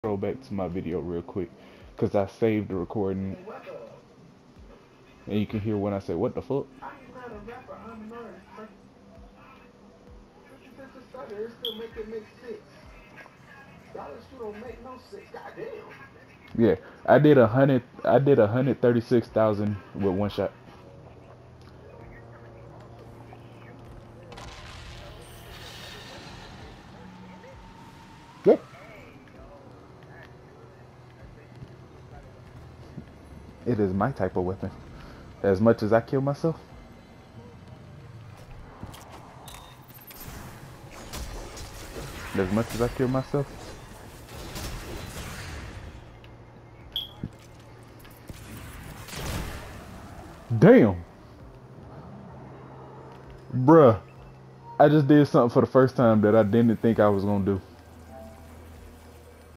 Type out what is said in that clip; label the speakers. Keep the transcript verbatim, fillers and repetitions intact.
Speaker 1: Scroll back to my video real quick because I saved the recording and you can hear when I say what the fuck. I'm not a rapper, I'm an artist. Just a starter, it still make it make sense. Dollars you don't make no sense. Goddamn. Yeah, I did a hundred. I did a hundred thirty-six thousand with one shot. Yep. It is my type of weapon. As much as I kill myself. As much as I kill myself. Damn. Bruh. I just did something for the first time that I didn't think I was gonna do.